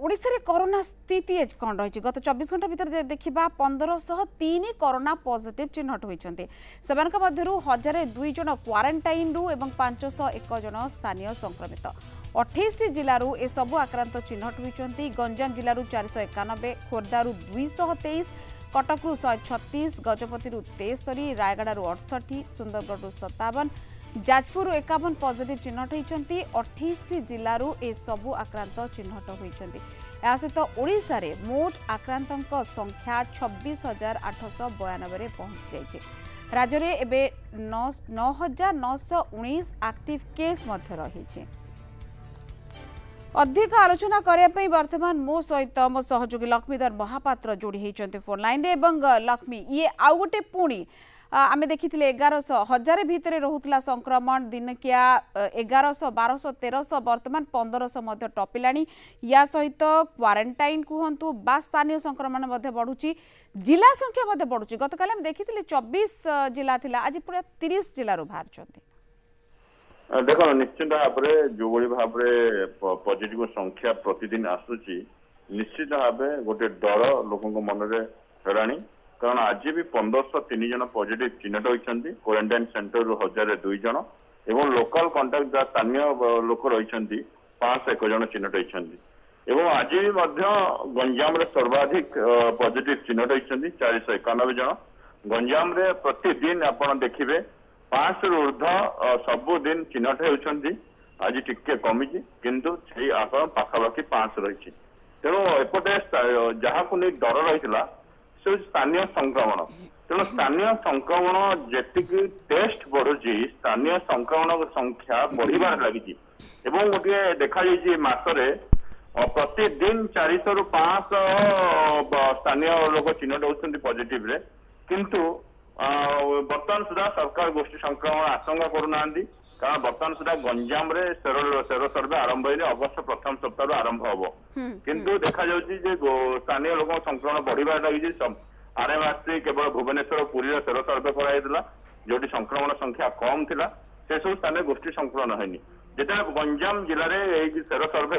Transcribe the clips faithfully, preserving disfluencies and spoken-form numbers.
ओडिशा रे कोरोना स्थिति एज कौन रही गत चौबीस घंटा भीतर देखा पंद्रह सौ तीन कोरोना पॉजिटिव चिन्हट होती से हजार दुई जन क्वारंटाइन रु एवं पांच सौ एक जन स्थानीय संक्रमित अठाईस जिलूर ए सबु आक्रांत चिन्हट होती गंजाम जिलूर चार सौ एकानबे खोर्धारू दुईश तेईस कटकू शहे छत्तीस गजपति तेस्तरी रायगड़ू अड़सठ सुंदरगढ़ सतावन जाजपुर एकावन पॉजिटिव चिन्हट होती अठाईस जिलूर ए सबु आक्रांत चिन्हट होती सहित ओडिशा रे मोट आक्रांतों संख्या छब्बीस हजार आठश बयानबे पहुंची जाइए। राज्य में एवं नौ हजार नौश उन्नीस एक्टिव केस रही। अधिक आलोचना करने वर्तमान मो सहित मो सहयोगी लक्ष्मीधर महापात्र जोड़ी होती फोन लाइन लक्ष्मी ये आउ गोटे पुणी आम देखी एगारश हजार भितर रोला संक्रमण दिनकिया एगारश बारश तेरश बर्तमान पंद्रश टपिला या सहित क्वारंटाइन कहतु बा स्थानीय संक्रमण बढ़ुची जिला संख्या बढ़ुची गत काल देखी चौबीस जिला थिला आज पूरा तीस जिलूर बाहर देख निश्चित भाव जो भाव पॉजिटिव संख्या प्रतिदिन आसूची निश्चित भाव गोटे डर लोक मन में हेराणी कारण आज भी पंद्रह तीन जन पॉजिटिव चिन्हट होती क्वारंटाइन सेंटर हजार दुई जन एवं लोकल कंटाक्ट जहाँ स्थानीय लोक रही पांच एक जन चिन्हट होती आज भी गंजाम सर्वाधिक पॉजिटिव चिन्हट होती चार सौ एकानबे जन गंजाम प्रतिदिन आप देखिए पांच रु ऊर्ध सबुदिन चिन्हट होती आज टिके कमी किंतु से आंकड़ा पाखापाखि पांच रही तेणु एपटे जहाँ को नहीं डर रही स्थानीय संक्रमण तेणु स्थानीय संक्रमण जी टेस्ट बढ़ुची स्थानीय संक्रमण संख्या बढ़िबार लगी गोटे देखा मसरे प्रतिदिन चार सौ रु पांच स्थानीय लोग चिन्हट होती पॉजिटिव रे किंतु बर्तमान सुधा सरकार गोष्ठी संक्रमण आशंका करूना कारण बर्तमान सुधा गंजाम रे सेरो सेरो सर्वे आरंभ होने अगस्त प्रथम सप्ताह आरंभ हम किंतु देखा स्थानीय लोक संक्रमण बढ़िबार लगी आरएमआरसी केवल भुवनेश्वर पुरी सेरो सर्वे कराइला जो संक्रमण संख्या कम थिला से सब स्थानीय गोष्ठी संक्रमण होनी जिते गंजाम जिले में सेरो सर्वे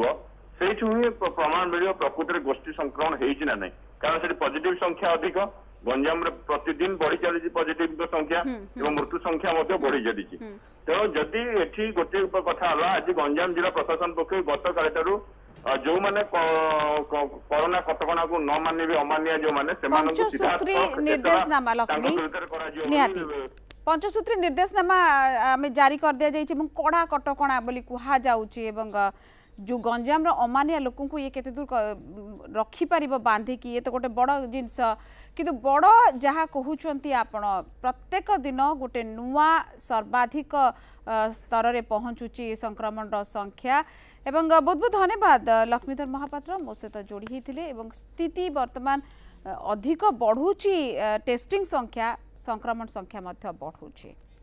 कर प्रमाण मिल प्रकृति गोष्ठी संक्रमण होना ना कारण से पॉजिटिव संख्या अधिक गंजाम प्रतिदिन बढ़ी चली पॉजिटिव संख्या एवं मृत्यु संख्या बढ़ी चली तेणु जदि एठी गोटे कथा आज गंजाम जिला प्रशासन पक्ष गत काल जो माने कोरोना कटकणा को न मानिबे अमानिया जो माने पंचसूत्री निर्देशनामा लक्ष्मी पंचसूत्री निर्देशनामा आमे जारी कर दिया जाइछि एवं कड़ा कटकणा बोली कुहा जाउछि एवं जो गंजाम अमानिया लोक को ये केते दूर रखी पारिबो बांधिकी ये तो गोटे बड़ जिनस किंतु बड़ जहाँ कहउचंती आपण प्रत्येक दिन गोटे नुआ सर्वाधिक स्तर रे पहुंचुची संक्रमण संख्या एवं बहुत बहुत धन्यवाद लक्ष्मीधर महापात्र मो सहित जोड़ी होते एवं स्थिति वर्तमान अधिक बढ़ुची टेस्टिंग संख्या संक्रमण संख्या बढ़ुची।